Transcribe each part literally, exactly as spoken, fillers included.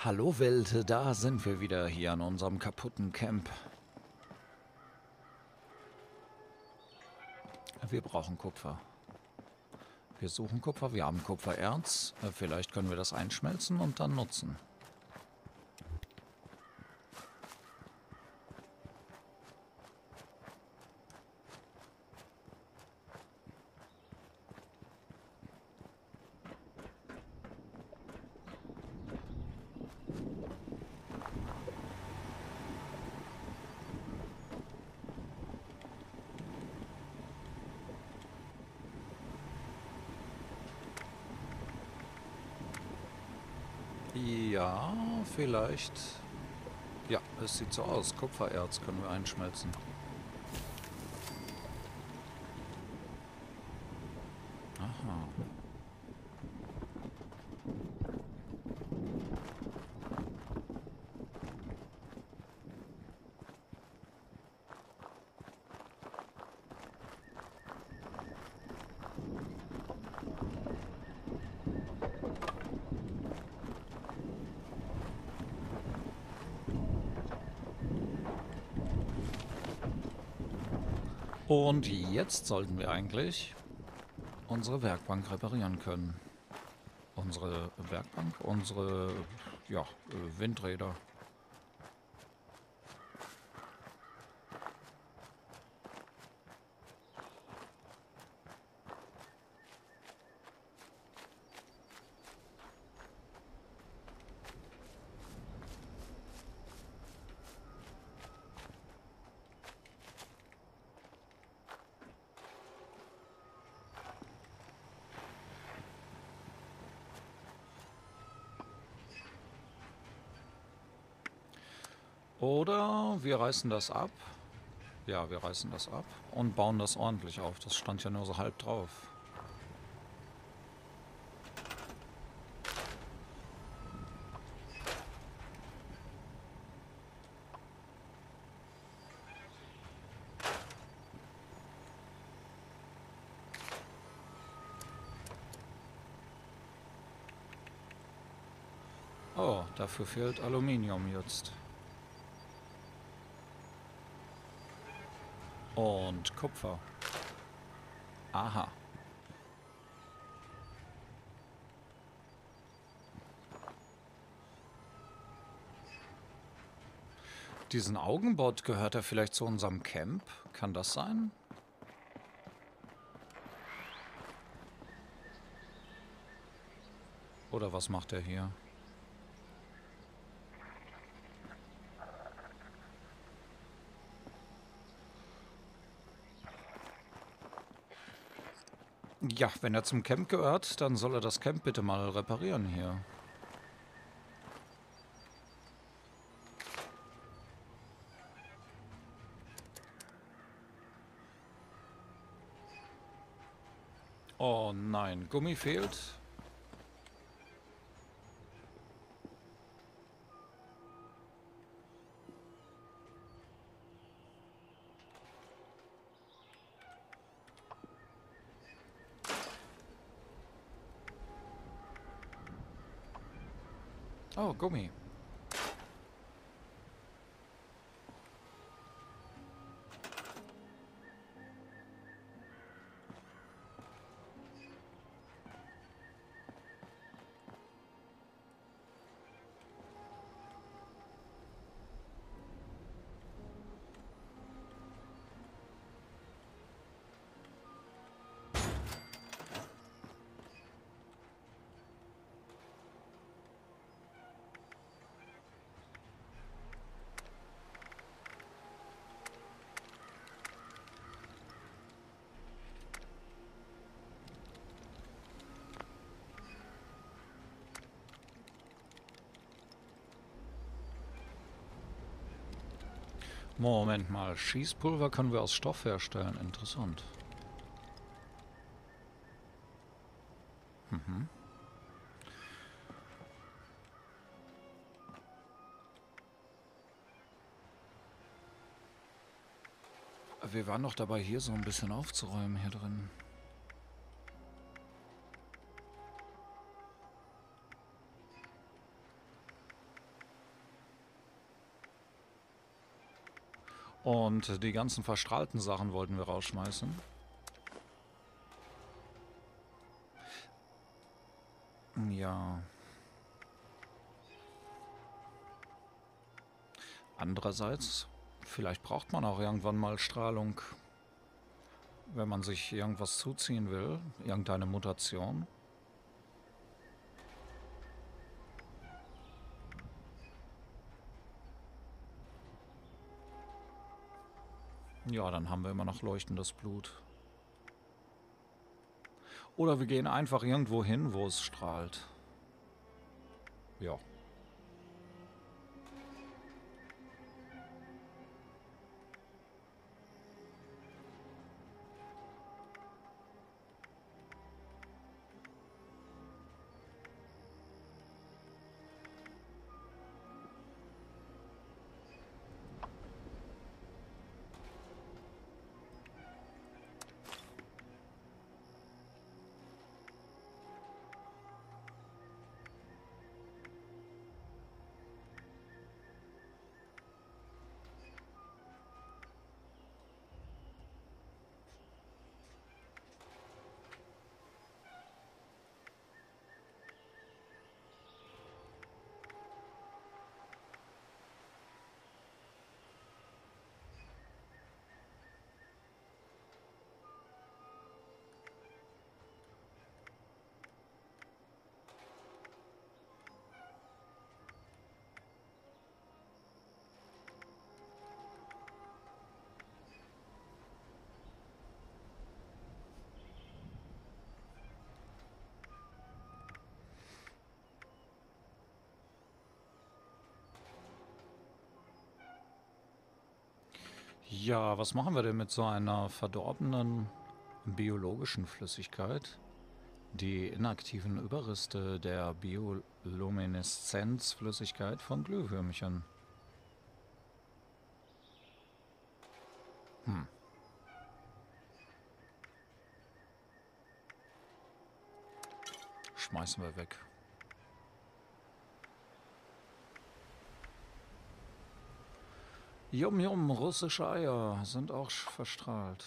Hallo Welt, da sind wir wieder hier an unserem kaputten Camp. Wir brauchen Kupfer. Wir suchen Kupfer, wir haben Kupfererz. Vielleicht können wir das einschmelzen und dann nutzen. Ja, vielleicht. Ja, es sieht so aus. Kupfererz können wir einschmelzen. Aha. Und jetzt sollten wir eigentlich unsere Werkbank reparieren können. Unsere Werkbank, unsere, ja, Windräder. Oder wir reißen das ab. Ja, wir reißen das ab und bauen das ordentlich auf. Das stand ja nur so halb drauf. Oh, dafür fehlt Aluminium jetzt. Und Kupfer. Aha. Diesen Augenbot, gehört er vielleicht zu unserem Camp? Kann das sein? Oder was macht er hier? Ja, wenn er zum Camp gehört, dann soll er das Camp bitte mal reparieren hier. Oh nein, Gummi fehlt. Oh, Gummi. Moment mal, Schießpulver können wir aus Stoff herstellen. Interessant. Mhm. Wir waren noch dabei, hier so ein bisschen aufzuräumen hier drin. Und die ganzen verstrahlten Sachen wollten wir rausschmeißen. Ja. Andererseits, vielleicht braucht man auch irgendwann mal Strahlung, wenn man sich irgendwas zuziehen will, irgendeine Mutation. Ja, dann haben wir immer noch leuchtendes Blut. Oder wir gehen einfach irgendwo hin, wo es strahlt. Ja. Ja, was machen wir denn mit so einer verdorbenen biologischen Flüssigkeit? Die inaktiven Überreste der Biolumineszenzflüssigkeit von Glühwürmchen. Hm. Schmeißen wir weg. Yum Yum, russische Eier sind auch verstrahlt.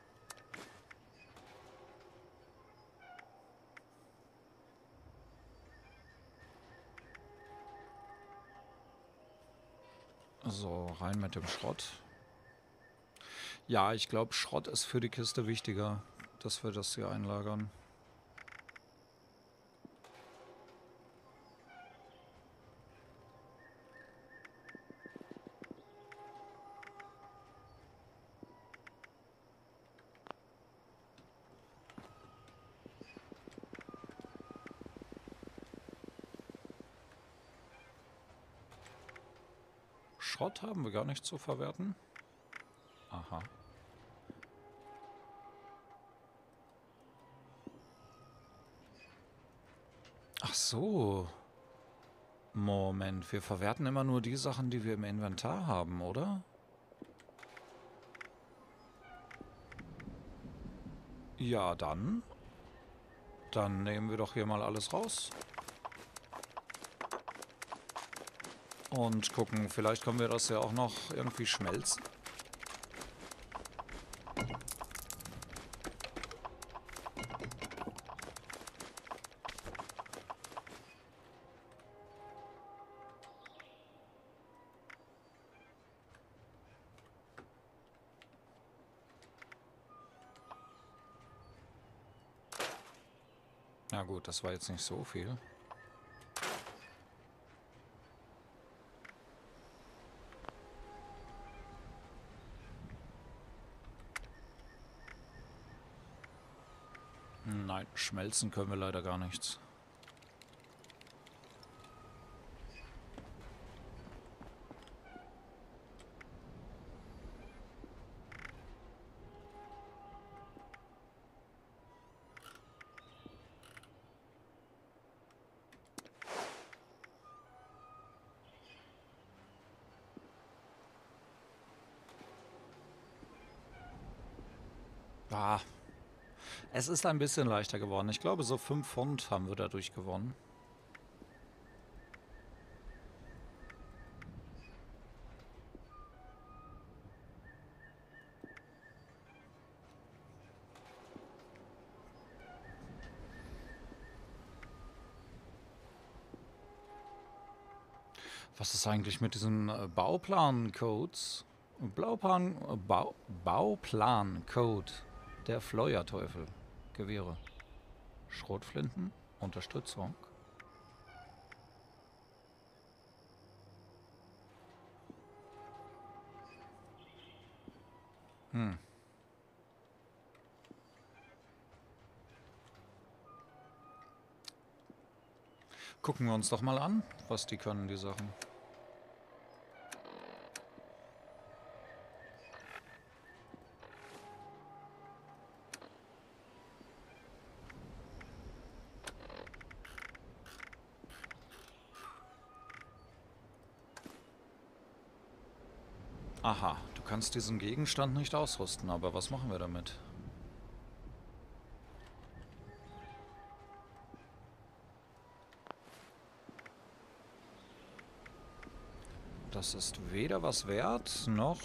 So, rein mit dem Schrott. Ja, ich glaube, Schrott ist für die Kiste wichtiger, dass wir das hier einlagern. Schrott haben wir gar nicht zu verwerten. Aha. Ach so. Moment, wir verwerten immer nur die Sachen, die wir im Inventar haben, oder? Ja, dann. Dann nehmen wir doch hier mal alles raus. Und gucken, vielleicht können wir das ja auch noch irgendwie schmelzen. Na gut, das war jetzt nicht so viel. Nein, schmelzen können wir leider gar nichts. Ah, es ist ein bisschen leichter geworden. Ich glaube, so fünf Pfund haben wir dadurch gewonnen. Was ist eigentlich mit diesen äh, Bauplan-Codes? Blauplan, äh, Bau, Bauplan-Code der Fleuerteufel. Gewehre. Schrotflinten. Unterstützung. Hm. Gucken wir uns doch mal an, was die können, die Sachen. Aha, du kannst diesen Gegenstand nicht ausrüsten, aber was machen wir damit? Das ist weder was wert, noch...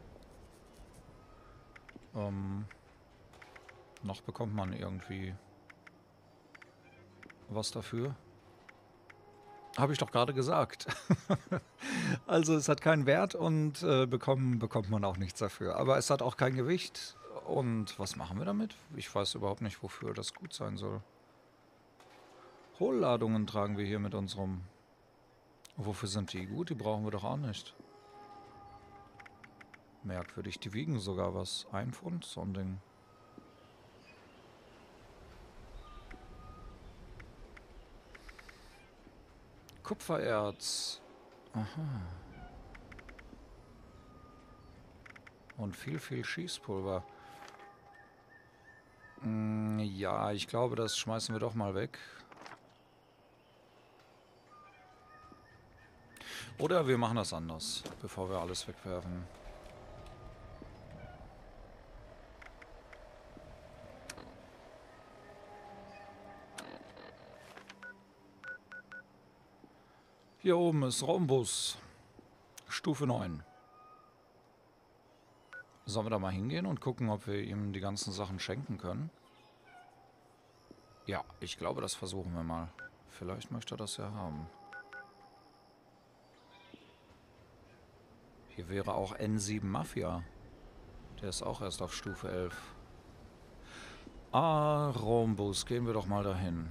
Ähm, noch bekommt man irgendwie was dafür. Habe ich doch gerade gesagt. Also es hat keinen Wert und äh, bekommen bekommt man auch nichts dafür. Aber es hat auch kein Gewicht. Und was machen wir damit? Ich weiß überhaupt nicht, wofür das gut sein soll. Hohlladungen tragen wir hier mit unserem... Wofür sind die gut? Die brauchen wir doch auch nicht. Merkwürdig, die wiegen sogar was. Ein Pfund, so ein Ding. Kupfererz. Aha. Und viel, viel Schießpulver. Hm, ja, ich glaube, das schmeißen wir doch mal weg. Oder wir machen das anders, bevor wir alles wegwerfen. Hier oben ist Rhombus. Stufe neun. Sollen wir da mal hingehen und gucken, ob wir ihm die ganzen Sachen schenken können? Ja, ich glaube, das versuchen wir mal. Vielleicht möchte er das ja haben. Hier wäre auch N sieben Mafia. Der ist auch erst auf Stufe elf. Ah, Rhombus, gehen wir doch mal dahin.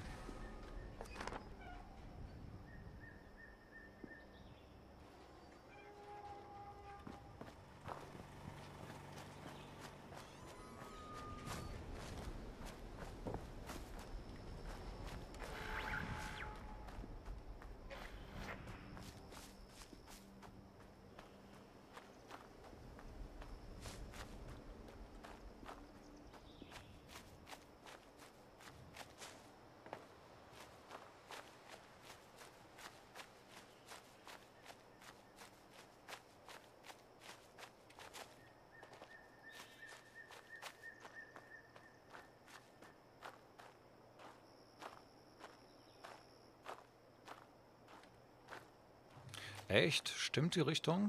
Echt? Stimmt die Richtung?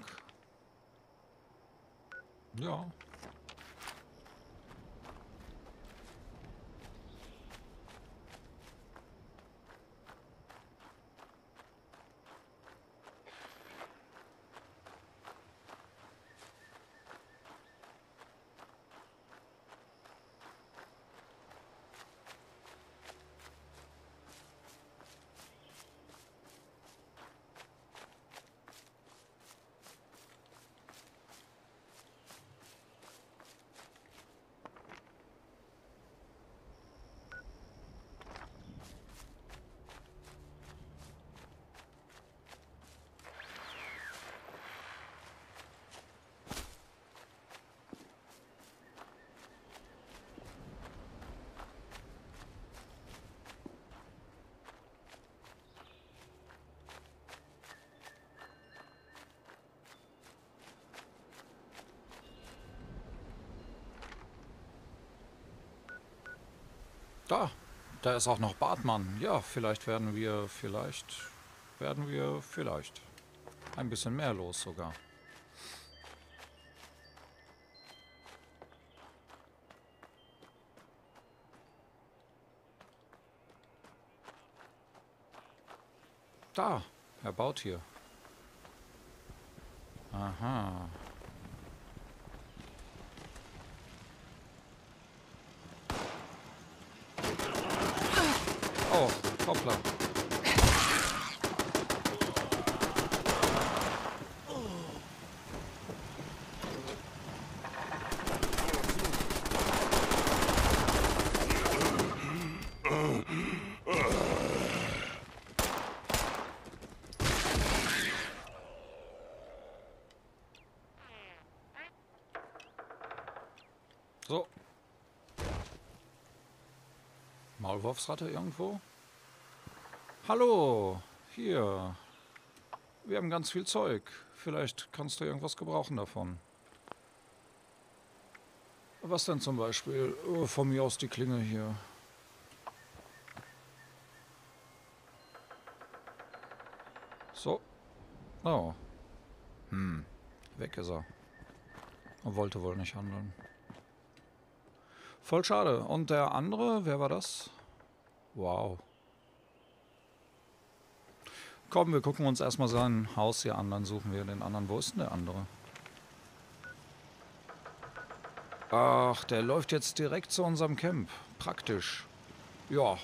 Ja. Da, da ist auch noch Bartmann. Ja, vielleicht werden wir, vielleicht werden wir, vielleicht ein bisschen mehr los sogar. Da, er baut hier. Aha. Oh, hoppla. So. Maulwurfsratte irgendwo? Hallo, hier. Wir haben ganz viel Zeug. Vielleicht kannst du irgendwas gebrauchen davon. Was denn zum Beispiel? Oh, von mir aus die Klinge hier. So. Oh. Hm. Weg ist er. Er wollte wohl nicht handeln. Voll schade. Und der andere, wer war das? Wow. Komm, wir gucken uns erstmal sein Haus hier an, dann suchen wir den anderen. Wo ist denn der andere? Ach, der läuft jetzt direkt zu unserem Camp. Praktisch. Ja.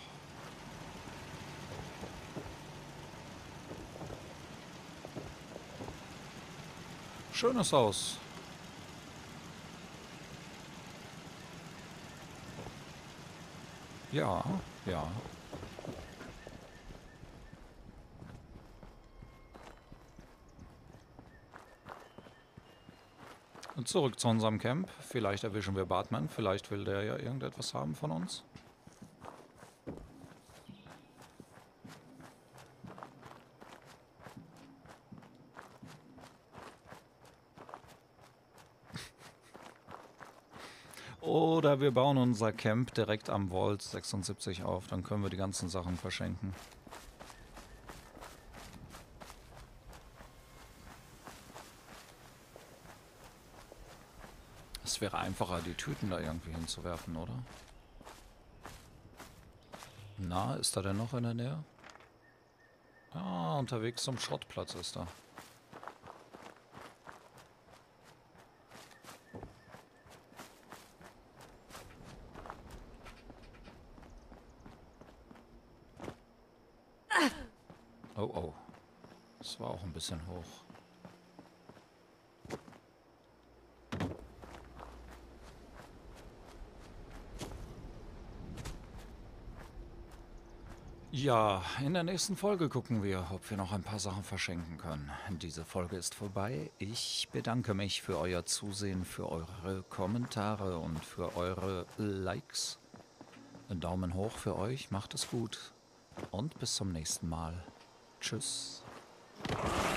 Schönes Haus. Ja, ja. Und zurück zu unserem Camp. Vielleicht erwischen wir Bartman. Vielleicht will der ja irgendetwas haben von uns. Oder wir bauen unser Camp direkt am Vault sechsundsiebzig auf. Dann können wir die ganzen Sachen verschenken. Es wäre einfacher, die Tüten da irgendwie hinzuwerfen, oder? Na, ist da denn noch in der Nähe? Ah, unterwegs zum Schrottplatz ist er. Oh, oh. Das war auch ein bisschen hoch. Ja, in der nächsten Folge gucken wir, ob wir noch ein paar Sachen verschenken können. Diese Folge ist vorbei. Ich bedanke mich für euer Zusehen, für eure Kommentare und für eure Likes. Ein Daumen hoch für euch, macht es gut und bis zum nächsten Mal. Tschüss.